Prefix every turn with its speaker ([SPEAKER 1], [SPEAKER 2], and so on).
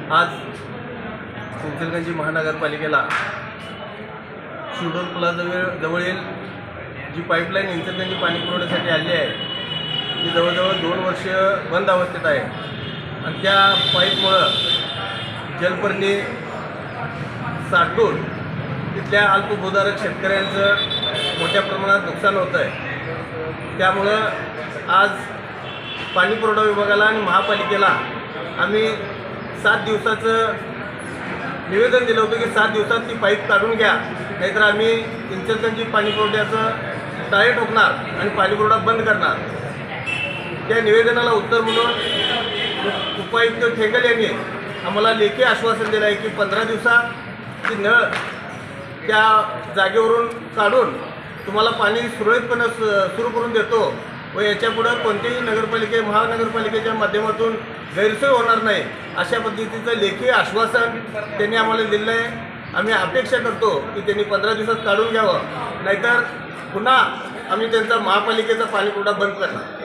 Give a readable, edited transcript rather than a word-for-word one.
[SPEAKER 1] आज इचलकरंजी महानगरपालिकेला शिवडोन पुलाजवळील जी पाईपलाईन इचलकरंजी पाणी पुरवठ्यासाठी आली आहे ती जवळजवळ 2 वर्ष बंद अवस्थेत आहे आणि त्या पाईपमुळं जलपर्णी साठून तिथल्या अल्पभूधारक शेतकऱ्यांचं मोठ्या प्रमाणात नुकसान होतं आहे। त्यामुळं आज पाणी पुरवठा विभागाला आणि महापालिकेला आम्ही 7 दिवसाचं निवेदन दिलं होतं की 7 दिवसात ती पाईप काढून घ्या, नाहीतर आम्ही इचलकरंजी पाणी पुरवठ्याचं टाळे ठोकणार आणि पाणी पुरवठा बंद करणार। त्या निवेदनाला उत्तर म्हणून उपायुक्त ठेंगल यांनी आम्हाला लेखी आश्वासन दिलं आहे की 15 दिवसात ती नळ त्या जागेवरून काढून तुम्हाला पाणी सुरळीतपणे सुरू करून देतो व याच्यापुढं कोणत्याही महानगरपालिकेच्या माध्यमातून गैरसोय होणार नाही अशा पद्धतीचं लेखी आश्वासन त्यांनी आम्हाला दिलं आहे। आम्ही अपेक्षा करतो की त्यांनी 15 दिवसात काढून घ्यावं, नाहीतर पुन्हा आम्ही त्यांचा महापालिकेचा पाणी पुरवठा बंद करणार।